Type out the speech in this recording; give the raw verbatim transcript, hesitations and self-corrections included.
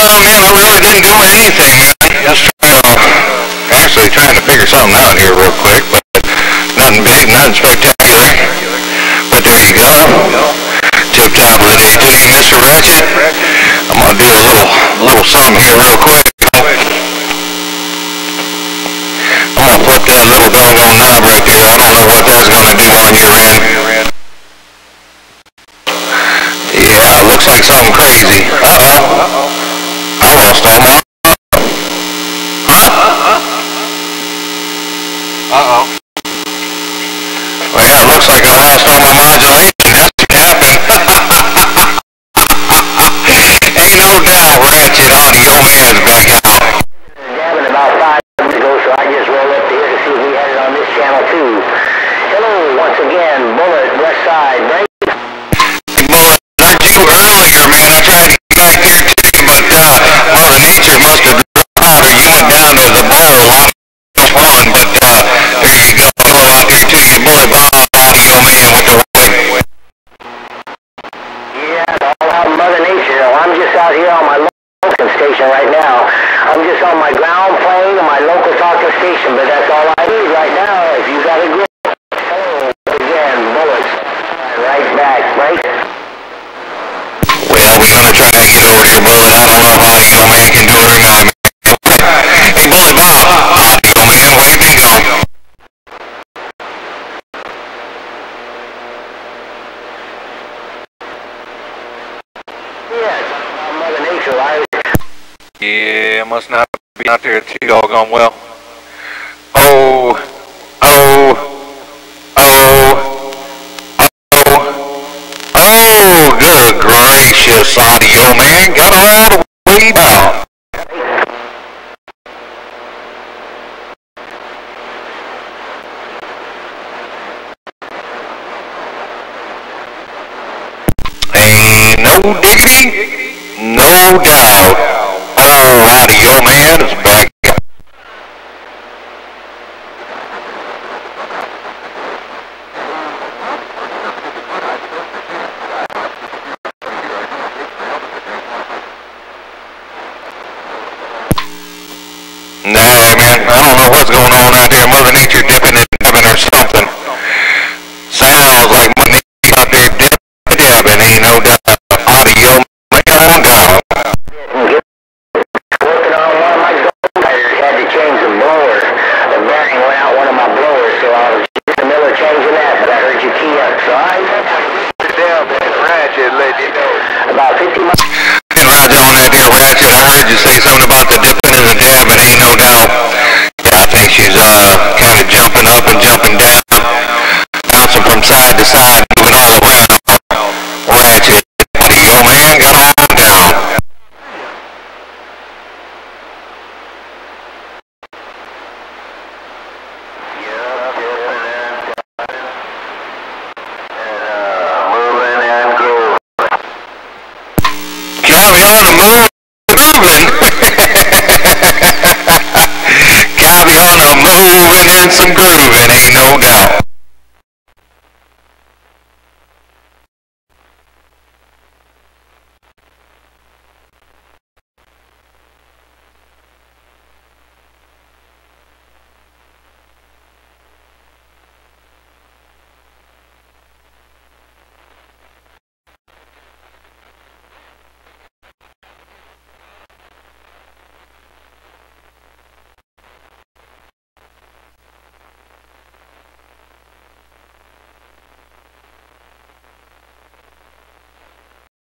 uh, man, I really didn't do anything, man. Just trying to, actually trying to figure something out here real quick, but nothing big, nothing spectacular. But there you go. Tip top of the day to you, Mister Ratchet. I'm gonna do a little, little something here real quick. I'm gonna flip that little doggone knob right there. I don't know what that's gonna do on your end. Yeah, it looks like something crazy. Uh-oh. I lost all my... Huh? Uh-oh. Well, yeah, it looks like I lost all my modulation. That's what happened. Ain't no doubt Ratchet Audio Man is back out. Dabbing about five minutes ago, so I just rolled up here to see if we had it on this channel too. Hello, once again, Bullet, West Side, right? Bullet, I heard you earlier, man. I tried to get back there to you, but uh, Mother Nature must have dropped out, or you went down to the bar a lot. Fun, but uh, there you go. Hello out there to you, Bullet Audio Man with the wave. Yeah, it's all about Mother Nature. Well, I'm just out here on my local station right now. I'm just on my ground plane and my local talking station, but that's all I need right now. If you got a grip. Hello again, Bullet. Right back, right? Well, we're gonna try and get over here, Bullet. I don't know if Audio Man can do it or not. Hey, Bullet Bob, Audio Man, where can go? Yeah, it's all about Mother Nature, right? Yeah, must not be out there too doggone well. Oh, oh, oh, oh, oh, good gracious, Audio Man, got her all the way down. Ain't no diggity, no doubt. Oh, Audio Man is back. Nah, man, I don't know what's going on out there. Mother Nature dipping and dabbing or something. Sounds like Mother Nature out there dipping and dabbing, ain't no doubt. Audio Man on down. Working on one of my tires, had to change the blower. The bearing went out one of my blowers, so I was just in the middle of changing that, but I heard you key up, so I down that Ratchet, let you know. About fifty miles. Roger on that there, Ratchet. I heard you say something about the dipping and the dabbing, ain't no doubt. Yeah, I think she's uh kind of jumping up and jumping down, bouncing from side to side, moving all around. Ratchet, Audio Man, got on down. Carry on the moon,